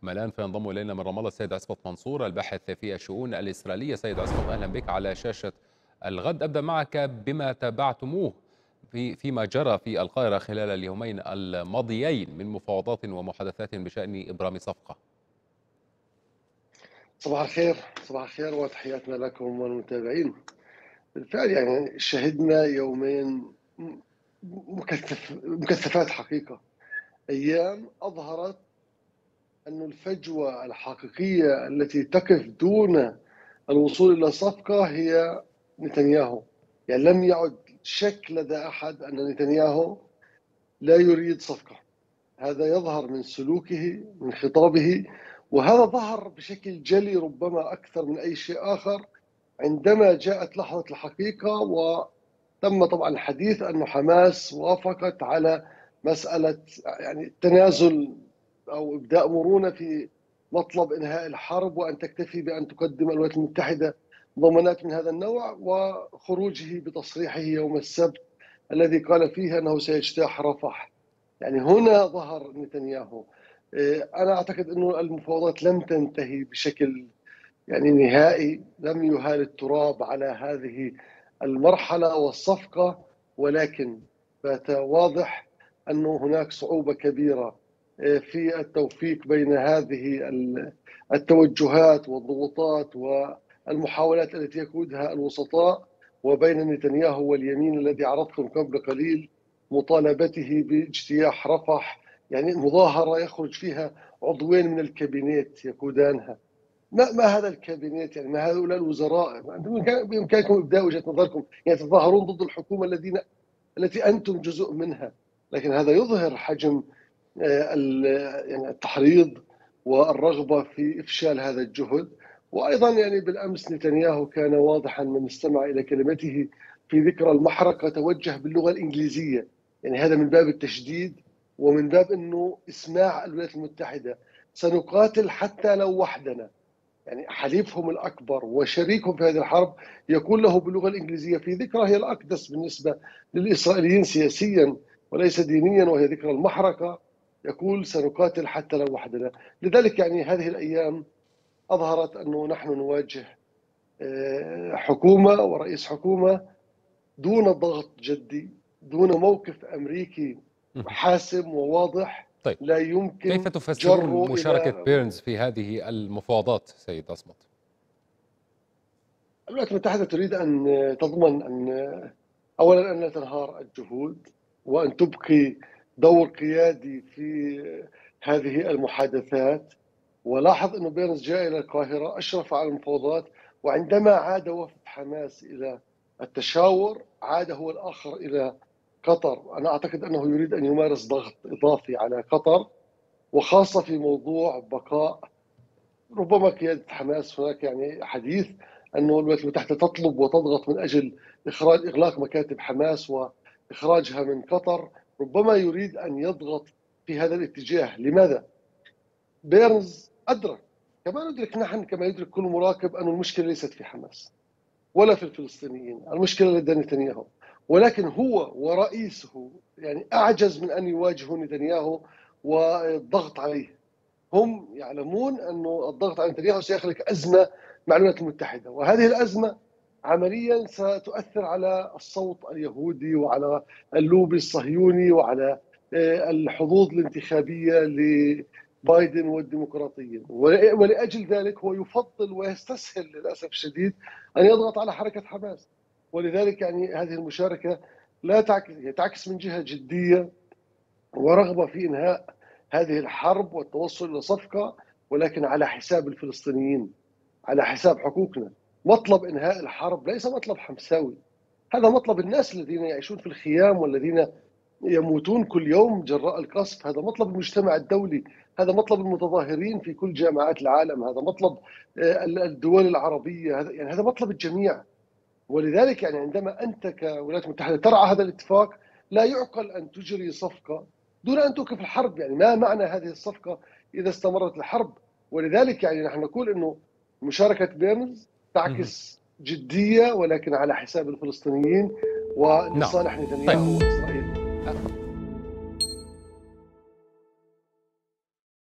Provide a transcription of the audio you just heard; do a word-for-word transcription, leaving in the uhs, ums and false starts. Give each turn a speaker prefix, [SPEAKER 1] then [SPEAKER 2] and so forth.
[SPEAKER 1] الآن فينضم إلينا من رام الله السيد عصمت منصور الباحث في الشؤون الإسرائيلية. سيد عصمت، أهلا بك على شاشة الغد. أبدأ معك بما تابعتموه في فيما جرى في القاهرة خلال اليومين الماضيين من مفاوضات ومحادثات بشأن إبرام صفقة.
[SPEAKER 2] صباح الخير، صباح الخير وتحياتنا لكم والمتابعين. بالفعل يعني شهدنا يومين مكثف مكثفات حقيقة، أيام أظهرت أن الفجوة الحقيقية التي تقف دون الوصول إلى صفقة هي نتنياهو. يعني لم يعد شك لدى أحد أن نتنياهو لا يريد صفقة. هذا يظهر من سلوكه، من خطابه، وهذا ظهر بشكل جلي ربما أكثر من أي شيء آخر عندما جاءت لحظة الحقيقة وتم طبعا الحديث أن حماس وافقت على مسألة يعني التنازل أو إبداء مرونة في مطلب إنهاء الحرب، وأن تكتفي بأن تقدم الولايات المتحدة ضمانات من هذا النوع، وخروجه بتصريحه يوم السبت الذي قال فيه أنه سيجتاح رفح. يعني هنا ظهر نتنياهو. أنا أعتقد أنه المفاوضات لم تنتهي بشكل يعني نهائي، لم يهال التراب على هذه المرحلة والصفقة، ولكن بات واضح أنه هناك صعوبة كبيرة في التوفيق بين هذه التوجهات والضغوطات والمحاولات التي يقودها الوسطاء وبين نتنياهو واليمين الذي عرضتم قبل قليل مطالبته باجتياح رفح، يعني مظاهرة يخرج فيها عضوين من الكابينيت يقودانها. ما ما هذا الكابينيت؟ يعني ما هؤلاء الوزراء؟ بإمكانكم إبداء وجهة نظركم، يعني تتظاهرون ضد الحكومة الذين التي أنتم جزء منها، لكن هذا يظهر حجم يعني التحريض والرغبة في إفشال هذا الجهد. وأيضا يعني بالأمس نتنياهو كان واضحا من استمع إلى كلمته في ذكرى المحرقة توجه باللغة الإنجليزية، يعني هذا من باب التشديد ومن باب أنه إسماع الولايات المتحدة سنقاتل حتى لو وحدنا. يعني حليفهم الأكبر وشريكهم في هذه الحرب يقول له باللغة الإنجليزية في ذكرى هي الأقدس بالنسبة للإسرائيليين سياسيا وليس دينيا، وهي ذكرى المحرقة، يقول سنقاتل حتى لو وحدنا. لذلك يعني هذه الأيام أظهرت أنه نحن نواجه حكومة ورئيس حكومة دون ضغط جدي، دون موقف أمريكي حاسم وواضح.
[SPEAKER 1] طيب،
[SPEAKER 2] لا يمكن
[SPEAKER 1] كيف تفسرون
[SPEAKER 2] جره
[SPEAKER 1] مشاركة
[SPEAKER 2] إلى
[SPEAKER 1] بيرنز في هذه المفاوضات سيد عصمت؟
[SPEAKER 2] الولايات المتحدة تريد أن تضمن أن أولا أن لا تنهار الجهود، وأن تبقي دور قيادي في هذه المحادثات. ولاحظ أن بيرنز جاء إلى القاهرة أشرف على المفاوضات، وعندما عاد وفد حماس إلى التشاور عاد هو الآخر إلى قطر. أنا أعتقد أنه يريد أن يمارس ضغط إضافي على قطر، وخاصة في موضوع بقاء ربما قيادة حماس. هناك يعني حديث أنه الولايات المتحدة تطلب وتضغط من أجل إخراج إغلاق مكاتب حماس وإخراجها من قطر. ربما يريد أن يضغط في هذا الاتجاه. لماذا؟ بيرنز أدرك كما ندرك نحن، كما يدرك كل مراقب، أن المشكلة ليست في حماس ولا في الفلسطينيين، المشكلة لدى نتنياهو. ولكن هو ورئيسه يعني أعجز من أن يواجهوا نتنياهو والضغط عليه. هم يعلمون أنه الضغط على نتنياهو سيخلق أزمة مع الولايات المتحدة، وهذه الأزمة عمليا ستؤثر على الصوت اليهودي وعلى اللوبي الصهيوني وعلى الحظوظ الانتخابية لبايدن والديمقراطيين. ولأجل ذلك هو يفضل ويستسهل للأسف الشديد أن يضغط على حركة حماس. ولذلك يعني هذه المشاركة لا تعكس تعكس من جهة جدية ورغبة في إنهاء هذه الحرب والتوصل إلى صفقة، ولكن على حساب الفلسطينيين، على حساب حقوقنا. مطلب إنهاء الحرب ليس مطلب حمساوي، هذا مطلب الناس الذين يعيشون في الخيام والذين يموتون كل يوم جراء القصف، هذا مطلب المجتمع الدولي، هذا مطلب المتظاهرين في كل جامعات العالم، هذا مطلب الدول العربية، هذا يعني هذا مطلب الجميع. ولذلك يعني عندما أنت كولايات المتحدة ترعى هذا الاتفاق، لا يعقل أن تجري صفقة دون أن توقف الحرب. يعني ما معنى هذه الصفقة إذا استمرت الحرب؟ ولذلك يعني نحن نقول أنه مشاركة بيرنز تعكس جدية، ولكن على حساب الفلسطينيين
[SPEAKER 1] نعم.
[SPEAKER 2] ولصالح نتنياهو
[SPEAKER 1] طيب،
[SPEAKER 2] وإسرائيل.